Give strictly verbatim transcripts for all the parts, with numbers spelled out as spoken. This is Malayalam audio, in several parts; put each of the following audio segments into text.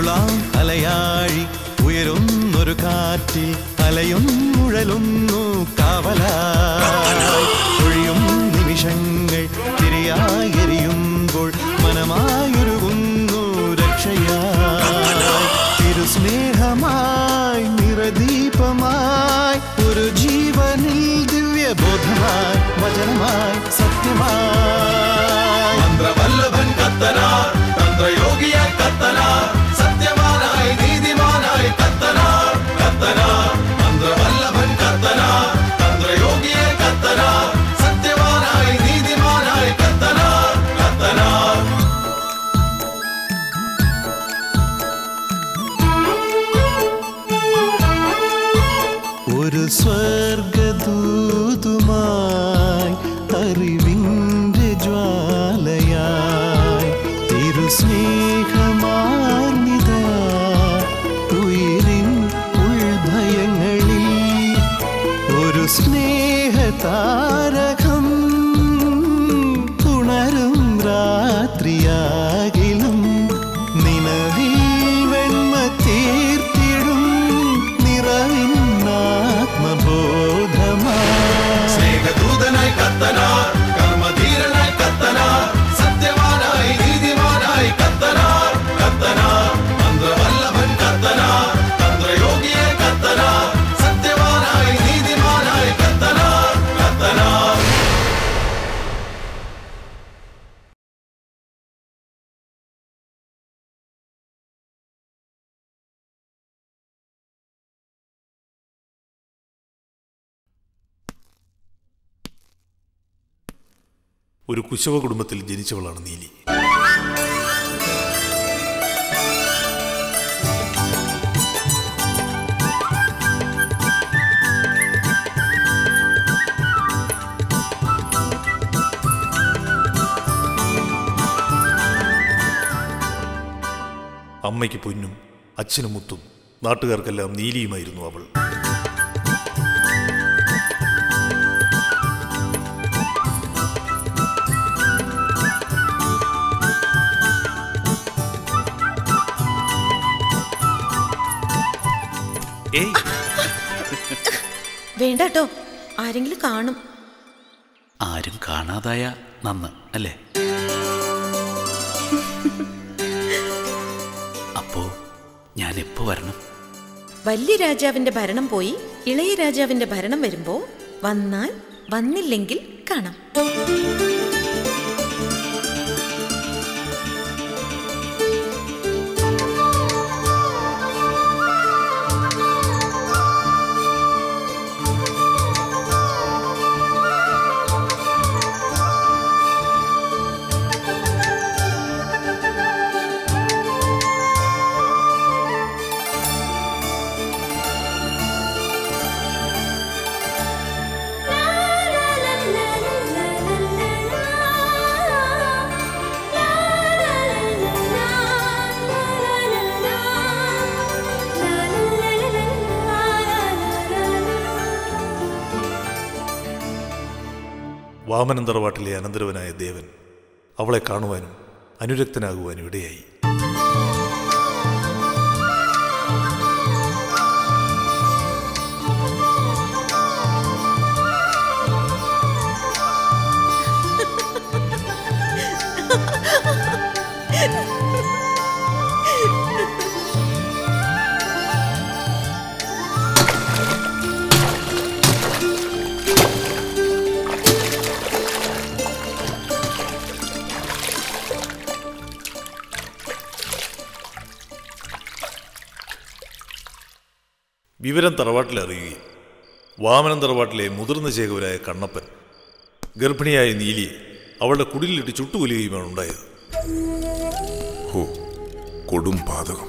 തുള്ളാം അലയാഴി ഉയരുന്നൊരു കാറ്റിൽ അലയും മുഴലുന്നു കാവലായി ഒഴിയും നിമിഷങ്ങൾ തിരിയായി എരിയുമ്പോൾ മനമായൊരുകുന്നു രക്ഷയായി തിരുസ്നേഹമായി നിറദീപമായി ഒരു ജീവനിൽ ദിവ്യബോധമായി വചനമായി സത്യമായി മന്ത്രവല്ലഭൻ കത്തനാർ തന്ത്രയോഗിയായി കത്തനാർ സത്യവാനായി നീതിമാനായി കത്തനാർ കത്തനാർ മന്ത്രവല്ലഭൻ കത്തനാർ തന്ത്രയോഗിയായി കത്തനാർ സത്യവാനായി നീതിമാനായി കത്തനാർ കത്തനാർ ഒരു സ്വർഗദൂതുമായി അറിവിൻ്റെ ജ്വാലയായി തിരുസ്നേഹമാർന്നിതാ ഉയിരിൻ ഉൾഭയങ്ങളിൽ ഒരു സ്നേഹതാരകം ഉണരും രാത്രിയാകിലും നിലവിൽ വെണ്മ തീർത്തിടും നിറവിൻ സ്നേഹദൂതനായി കത്തനാർ കർമ്മധീരനായി കത്തനാർ സത്യവാനായി നീതിമാനായി കത്തനാർ കത്തനാർ മന്ത്രവല്ലഭൻ കത്തനാർ തന്ത്രയോഗിയായി കത്തനാർ സത്യവാനായി നീതിമാനായി കത്തനാർ കത്തനാർ ഒരു കുശവ കുടുംബത്തിൽ ജനിച്ചവളാണ് നീലി. അമ്മയ്ക്ക് പൊന്നും അച്ഛനും മുത്തും നാട്ടുകാർക്കെല്ലാം നീലിയുമായിരുന്നു അവൾ. വേണ്ടട്ടോ, ആരെങ്കിലും കാണും. ആരും കാണാതായ നന്ന് അല്ലേ? അപ്പോ ഞാൻ എപ്പോ വരണം? വലിയ രാജാവിന്റെ ഭരണം പോയി ഇളയ രാജാവിന്റെ ഭരണം വരുമ്പോ വന്നാൽ, വന്നില്ലെങ്കിൽ കാണാം. വാമനൻ തറവാട്ടിലെ അനന്തരവനായ ദേവൻ അവളെ കാണുവാനും അനുരക്തനാകുവാനും ഇടയായി. വിവരം തറവാട്ടിൽ അറിയുകയും വാമനൻ തറവാട്ടിലെ മുതിർന്ന ചേകവരായ കണ്ണപ്പൻ ഗർഭിണിയായ നീലിയെ അവളുടെ കുടിലിട്ട് ചുട്ടുകൊല്ലുകയുമാണ് ഉണ്ടായത്. ഹോ, കൊടും പാതകം.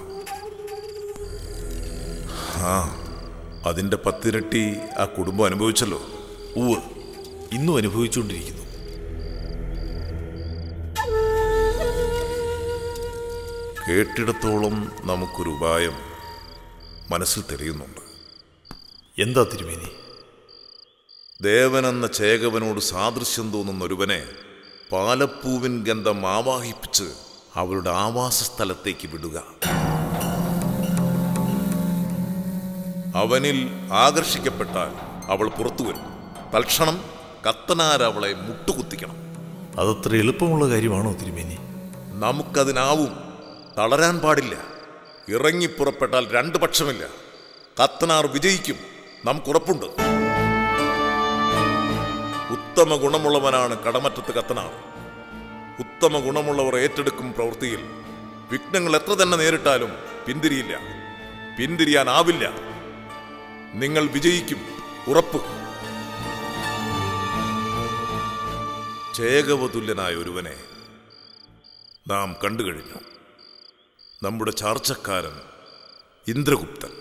ആ, അതിൻ്റെ പത്തിരട്ടി ആ കുടുംബം അനുഭവിച്ചല്ലോ. ഉവ്, ഇന്നും അനുഭവിച്ചുകൊണ്ടിരിക്കുന്നു. കേട്ടിടത്തോളം നമുക്കൊരു ഉപായം മനസ്സിൽ തെളിയുന്നുണ്ട്. എന്താ തിരുമേനി? ദേവനെന്ന ചേകവനോട് സാദൃശ്യം തോന്നുന്ന ഒരുവനെ പാലപ്പൂവിൻ ഗന്ധം ആവാഹിപ്പിച്ച് അവളുടെ ആവാസ സ്ഥലത്തേക്ക് വിടുക. അവനിൽ ആകർഷിക്കപ്പെട്ടാൽ അവൾ പുറത്തു വരും. തൽക്ഷണം കത്തനാർ അവളെ മുട്ടുകുത്തിക്കണം. അതത്ര എളുപ്പമുള്ള കാര്യമാണോ തിരുമേനി? നമുക്കതിനാവും. തളരാൻ പാടില്ല. ഇറങ്ങിപ്പുറപ്പെട്ടാൽ രണ്ടു പക്ഷമില്ല. കത്തനാർ വിജയിക്കും, നമുക്കുറപ്പുണ്ട്. ഉത്തമ ഗുണമുള്ളവനാണ് കടമറ്റത്ത് കത്തനാർ. ഉത്തമ ഗുണമുള്ളവർ ഏറ്റെടുക്കും പ്രവൃത്തിയിൽ വിഘ്നങ്ങൾ എത്ര തന്നെ നേരിട്ടാലും പിന്തിരിയില്ല, പിന്തിരിയാനാവില്ല. നിങ്ങൾ വിജയിക്കും, ഉറപ്പ്. ചേകവതുല്യനായ ഒരുവനെ നാം കണ്ടുകഴിഞ്ഞു. നമ്മുടെ ചാർച്ചക്കാരൻ ഇന്ദ്രഗുപ്തൻ.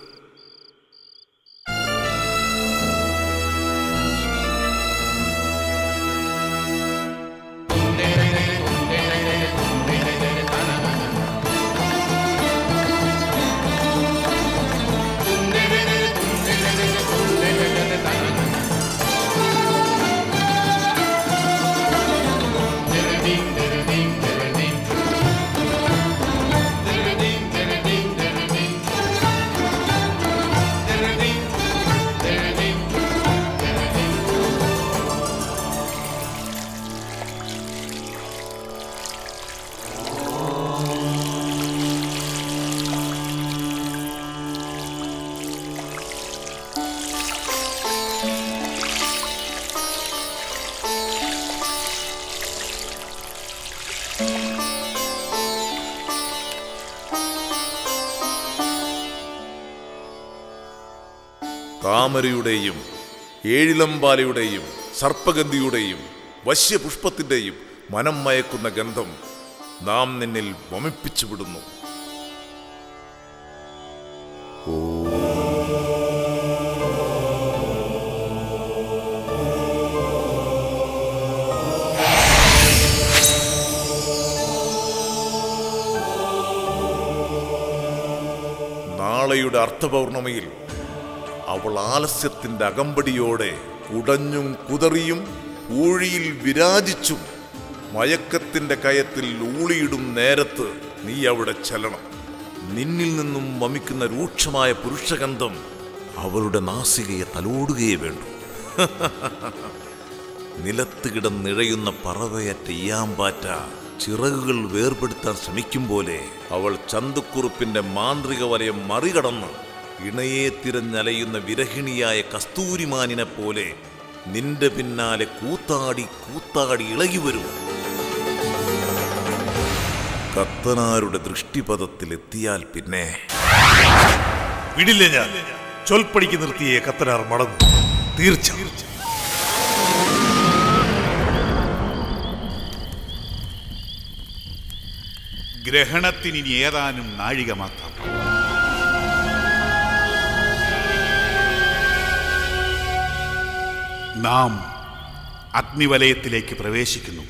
താമരയുടെയും ഏഴിലമ്പാലയുടെയും സർപ്പഗന്ധിയുടെയും വശ്യപുഷ്പത്തിൻ്റെയും മനം മയക്കുന്ന ഗന്ധം നാം നിന്നിൽ വമിപ്പിച്ചു വിടുന്നു. നാളെയുടെ അർത്ഥപൗർണമിയിൽ അവൾ ആലസ്യത്തിന്റെ അകമ്പടിയോടെ ഉടഞ്ഞും കുതറിയും ഊഴിയിൽ വിരാജിച്ചും മയക്കത്തിന്റെ കയത്തിൽ ഊളിയിടും നേരത്ത് നീ അവിടെ ചെല്ലണം. നിന്നിൽ നിന്നും വമിക്കുന്ന രൂക്ഷമായ പുരുഷഗന്ധം അവളുടെ നാസികയെ തലോടുകയേ വേണ്ടു. നിലത്ത് കിടന്നിഴയുന്ന പറവയറ്റ ഇയാമ്പാറ്റ ചിറകുകൾ വേർപെടുത്താൻ ശ്രമിക്കും പോലെ അവൾ ചന്തുക്കുറുപ്പിന്റെ മാന്ത്രിക വലയം മറികടന്ന് ഇണയെ തിരഞ്ഞലയുന്ന വിരഹിണിയായ കസ്തൂരിമാനിനെ പോലെ നിന്റെ പിന്നാലെ കൂത്താടി കൂത്താടി ഇളകി വരും. കത്തനാരുടെ ദൃഷ്ടിപഥത്തിലെത്തിയാൽ പിന്നെ വിടില്ല. ഞാൻ ചൊൽപ്പടിക്ക് നിർത്തിയേ കത്തനാർ മടങ്ങും, തീർച്ച. ഗ്രഹണത്തിന് ഇനി ഏതാനും നാഴിക മാത്രം. നാം അഗ്നിവലയത്തിലേക്ക് പ്രവേശിക്കുന്നു.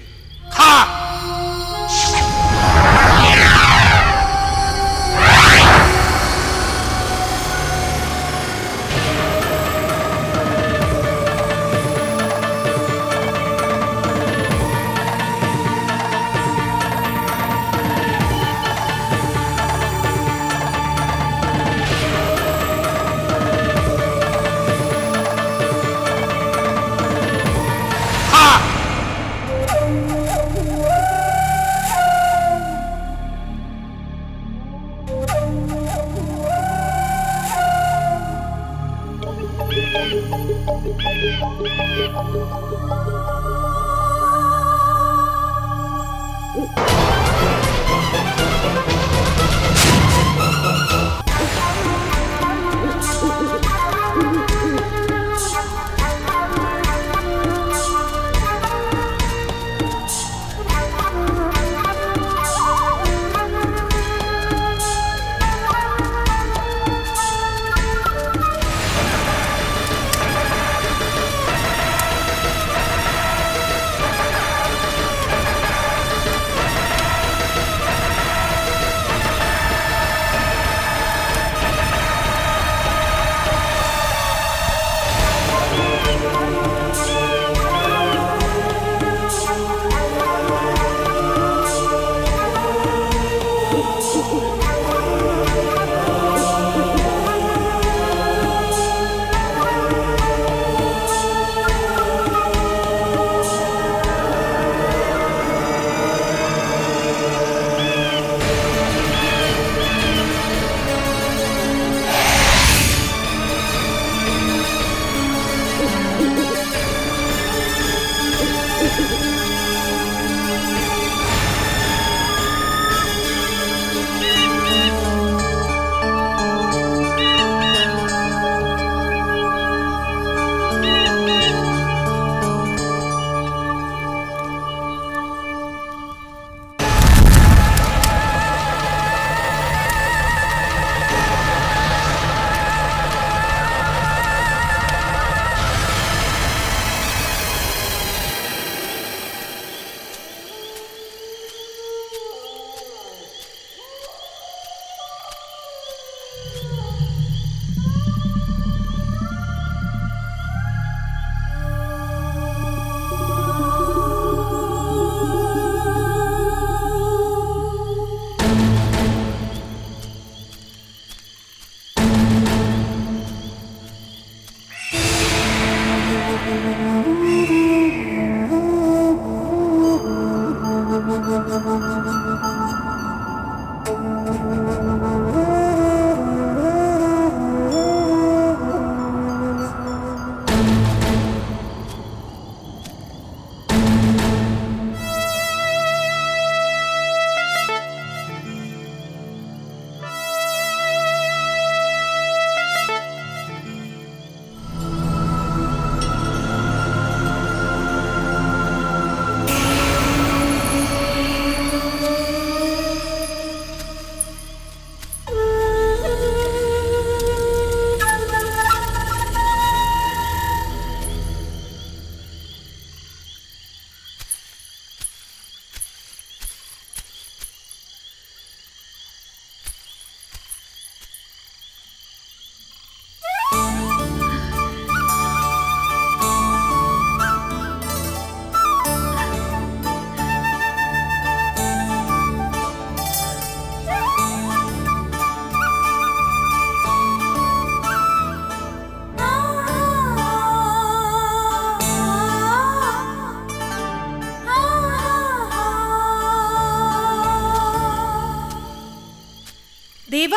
ദേവ,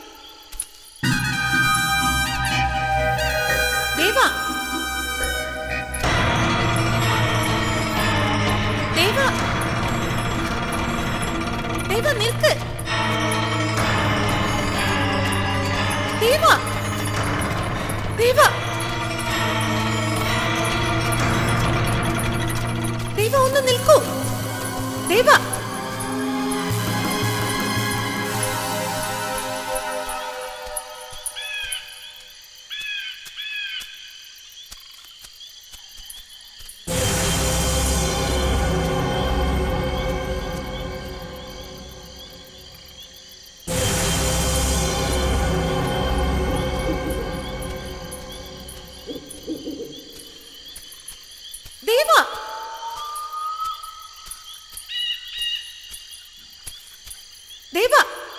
ദേവ, ദേവ, ദേവ നിൽക്ക്. ദേവ, ദേവ, ദേവ ഒന്ന് നിൽക്കൂ. ദേവ, ദേവ,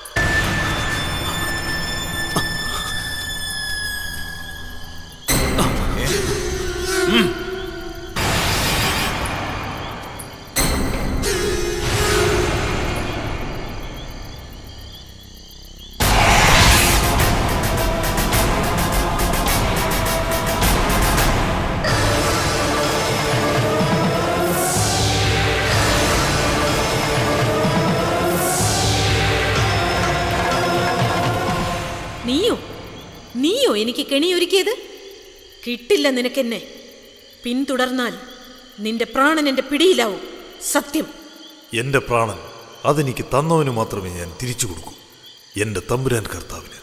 നീയോ നീയോ എനിക്ക് കെണിയൊരുക്കിയത്? കിട്ടില്ല നിനക്കെന്നെ. പിന്തുടർന്നാൽ നിന്റെ പ്രാണൻ എന്റെ പിടിയിലാവും. സത്യം. എന്റെ പ്രാണൻ അതെനിക്ക് തന്നവന് മാത്രമേ ഞാൻ തിരിച്ചു കൊടുക്കൂ, എന്റെ തമ്പുരാൻ കർത്താവിന്.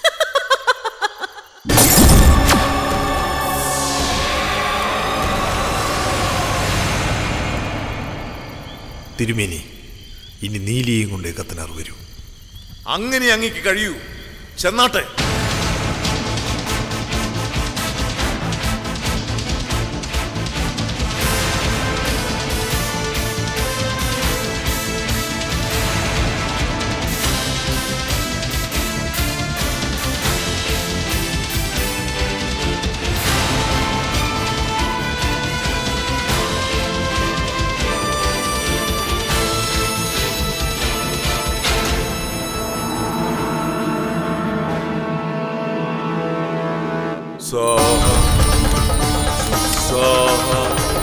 തിരുമേനി, ഇനി നീലിയെയും കൊണ്ടേ കത്തനാർ വരൂ. അങ്ങനെ അങ്ങേക്ക് കഴിയൂ. ചെന്നാട്ടെ. Saha, Saha,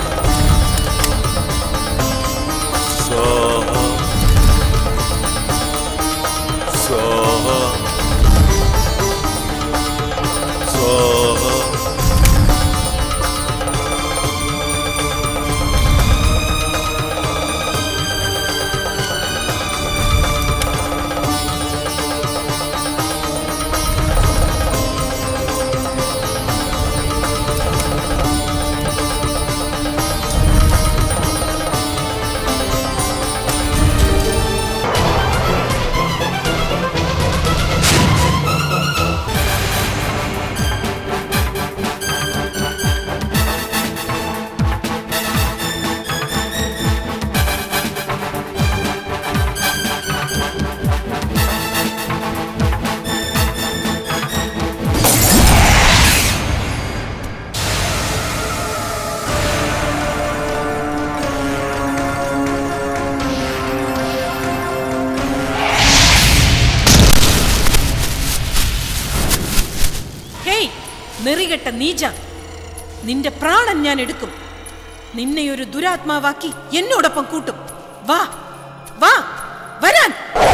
Saha, Saha, Saha. നെറികെട്ട നീച, നിന്റെ പ്രാണൻ ഞാൻ എടുക്കും. നിന്നെ ഒരു ദുരാത്മാവാക്കി എന്നോടൊപ്പം കൂട്ടും. വാ വാ വരാൻ.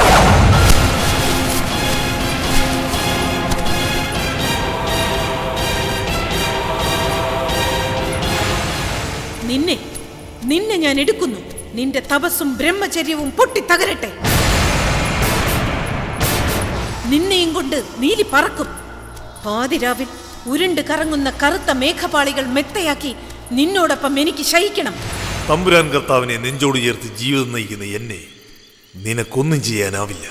നിന്നെ നിന്നെ ഞാൻ എടുക്കുന്നു. നിന്റെ തപസ്സും ബ്രഹ്മചര്യവും പൊട്ടിത്തകരട്ടെ. നിന്നെയും കൊണ്ട് നീലി പറക്കും. പാതിരാവിൽ ഉരുണ്ട് കറങ്ങുന്ന കറുത്ത മേഘപാളികൾ മെത്തയാക്കി നിന്നോടൊപ്പം എനിക്ക് ശയിക്കണം. തമ്പുരാൻ കർത്താവിനെ നെഞ്ചോട് ചേർത്ത് ജീവിതം നയിക്കുന്ന എന്നെ നിനക്കൊന്നും ചെയ്യാനാവില്ല.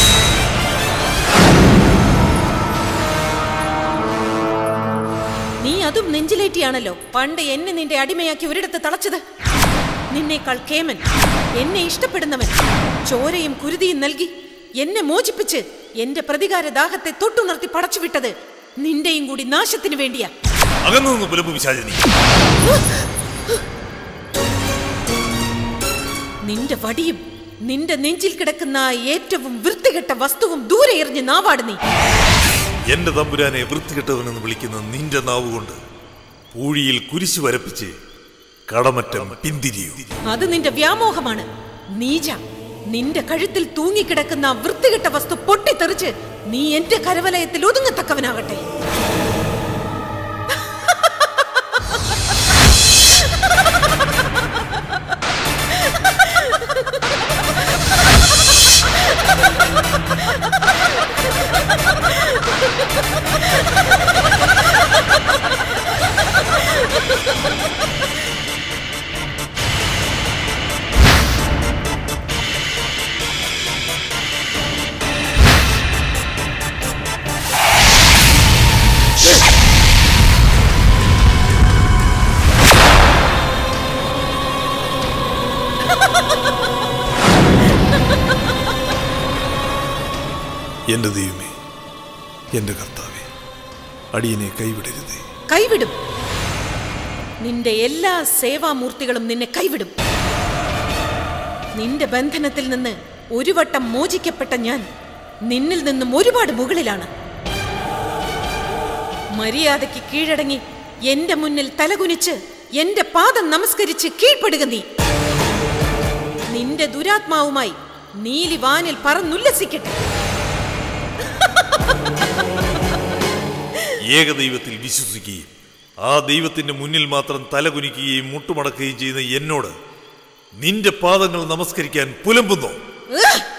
നീ അതും നെഞ്ചിലേറ്റിയാണല്ലോ പണ്ട് എന്നെ നിന്റെ അടിമയാക്കി ഒരിടത്ത് തളച്ചത്. നിന്നേക്കാൾ കേമൻ, എന്നെ ഇഷ്ടപ്പെടുന്നവൻ, ചോരയും കുരുതിയും നൽകി എന്നെ മോചിപ്പിച്ച് എന്റെ പ്രതികാര ദാഹത്തെ തൊട്ടുണർത്തി പടച്ചുവിട്ടത് നിന്റെയും കൂടി നാശത്തിന് വേണ്ടിയാ. അകന്നു നിന്ന് പുലമ്പ് പിശാചിനി. നിന്റെ വടിയും നിന്റെ നെഞ്ചിൽ കിടക്കുന്ന ഏറ്റവും വൃത്തികെട്ട വസ്തുവും ദൂരെ എറിഞ്ഞ് നാവാട് നീ. എന്റെ തമ്പുരാനെ വൃത്തികെട്ടവനെന്ന് വിളിക്കുന്ന നിന്റെ നാവുകൊണ്ട് പൂഴിയിൽ കുരിശു വരപ്പിച്ച് കടമറ്റം പിന്തിരിയൂ. അത് നിന്റെ വ്യാമോഹമാണ് നീജ. നിന്റെ കഴുത്തിൽ തൂങ്ങിക്കിടക്കുന്ന വൃത്തികെട്ട വസ്തു പൊട്ടിത്തെറിച്ച് നീ എന്റെ കരവലയത്തിൽ ഒതുങ്ങത്തക്കവനാകട്ടെ. എന്റെ ദൈവമേ, എന്റെ കർത്താവേ, അടിയനെ കൈവിടരുതേ. കൈവിടും. നിന്റെ എല്ലാ സേവാമൂർത്തികളും നിന്നെ കൈവിടും. നിന്റെ ബന്ധനത്തിൽ നിന്ന് ഒരു വട്ടം മോചിക്കപ്പെട്ട ഞാൻ നിന്നിൽ നിന്നും ഒരുപാട് മുകളിലാണ്. മര്യാദയ്ക്ക് കീഴടങ്ങി എന്റെ മുന്നിൽ തലകുനിച്ച് എന്റെ പാദം നമസ്കരിച്ച് കീഴ്പ്പെടുക നീ. നിന്റെ ദുരാത്മാവുമായി നീലി വാനിൽ പറന്നുല്ലസിക്കട്ടെ. ഏകദൈവത്തിൽ വിശ്വസിക്കുകയും ആ ദൈവത്തിന്റെ മുന്നിൽ മാത്രം തലകുനിക്കുകയും മുട്ടുമടക്കുകയും ചെയ്യുന്ന എന്നോട് നിന്റെ പാദങ്ങൾ നമസ്കരിക്കാൻ പുലമ്പുന്നോ?